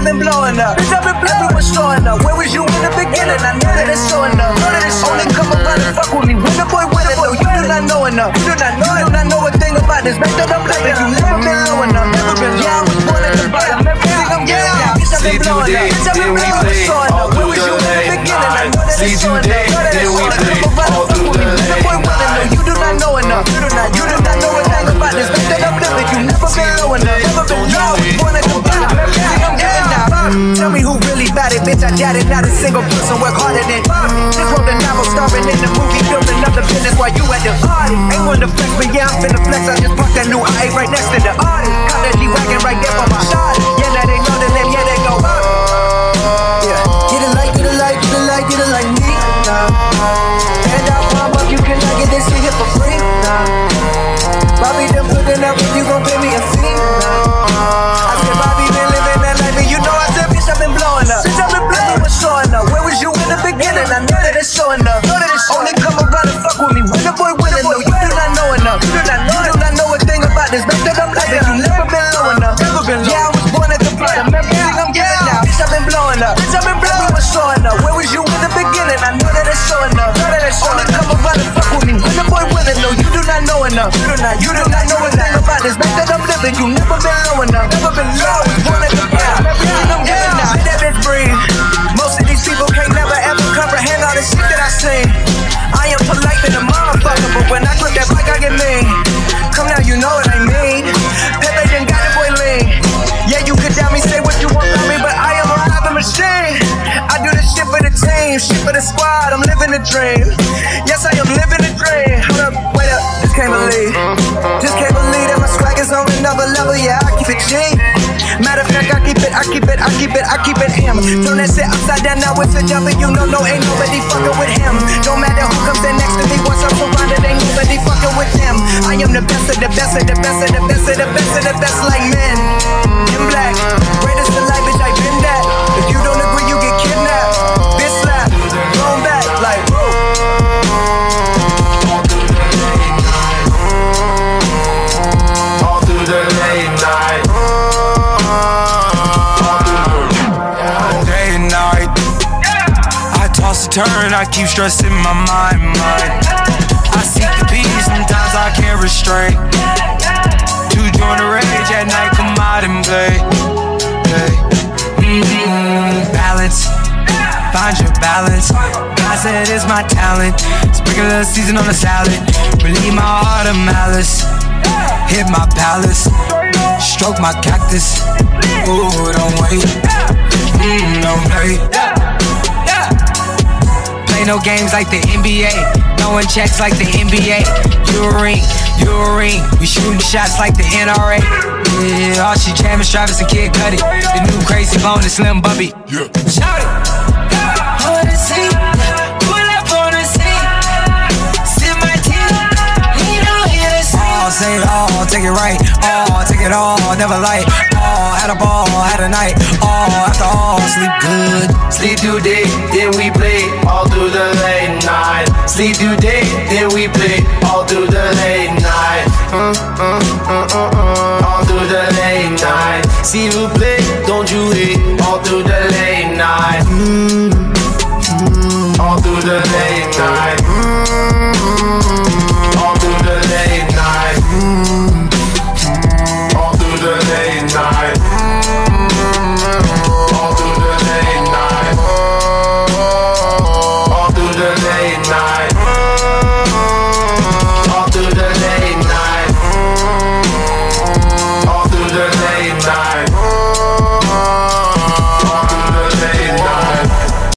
been blowing up. Bitch, I've been everyone's showing up. Where was you in the beginning? I know that it's showing up. Only come around and fuck with me when the boy winning. No, you do not know enough. You do not know a thing about this. Back that I'm living, you never been low enough. Never been low. Yeah, I was born at the bottom. Everything I'm getting now. Bitch, I've been blowing up. Bitch, I've been blowing up. Where was you in the beginning? I know that it's showing up. Then we play all through the night. No, you do not know enough. You do not know a thing about this. Back that I'm living, you never been low enough. Never been low. I was born at the bottom. Everything I'm getting now. Tell me who really bad it, bitch. I doubt it. Not a single person work harder than just wrote the novel, starring in the movie, building up the business while you at the party. Ain't one to flex, but yeah, I'm finna flex. I just parked that new I right next to the artist. Got that G-Wagon right there for my shot. Yeah, now they know the name, yeah, they go up. Yeah, get it like, get it like, get it like, get it like me. And I'll pump up, you can like it, this shit here for free. Bobby done put it up, you gon' pay me a fee. I said, Bobby been living that life, and you know I said, bitch, I've been blowing up. Bitch, I've been blowing up, showing up. Where was you in the beginning? I know that it's showing up. Only come around and fuck with me when the boy winning. No, you do not know enough. You do not know a thing about this. Back that I'm living, you never been low enough. Never been low. Yeah, I was born at the bottom. Everything I'm getting now. Bitch, I've been blowing up. Bitch, I've been blowing up, showing up. Where was you in the beginning? I know that it's showing up. Only come around and fuck with me when the boy winning. No, you do not know enough. You do not know a thing about this. Back that I'm living, you never been low enough. Never been low. I was born at the bottom. Everything I'm getting now. Let that bitch breathe. Most of these people can't never ever comprehend all the shit that I sing. I am polite than a motherfucker, but when I grip that mic, I get mean. Come now, you know what I mean. Pepe done got the boy lean. Yeah, you could tell me, say what you want from me, but I am a rapping machine. I do this shit for the team, shit for the squad. I'm living the dream. Yes, I am living the dream. Hold up, wait up, just can't believe that my swag is on another level. Yeah, I keep it G. Matter of fact, I keep it him. Turn that shit upside down, now it's a W. No, ain't nobody fucking with him. Don't matter who comes in next to me, once I'm surrounded, ain't nobody fucking with him. I am the best of the best of the best of the best of the best of the best, like men in black. Greatest of life, bitch, I been that. If you don't agree, you get kidnapped. Bitch slap, thrown back, like woo. All through the late night. Day and night. I toss and turn, I keep stressing my mind. I seek the peace, sometimes I can't restrain. To join the rage at night, come out and play. Balance, find your balance. God said it's my talent. Sprinkle a season on the salad. Relieve my heart of malice. Hit my palace. Stroke my cactus. Ooh, don't wait. Don't play. Play no games like the NBA. No one checks like the NBA. You a ring. We shooting shots like the NRA. Yeah, all she jamming, Travis and Kid Cudi. The new crazy bone, the Slim Bubby. Yeah. Shout it. I wanna see. Pull up on the scene. Sip my tea. Lean on here to see. Oh, say it all, take it right. Oh, take it all, never light. Oh, had a ball, had a night. Oh, after all, sleep good. Sleep through day, then we play all through the late night. Sleep through day, then we play all through the late night. All through the late night. See who play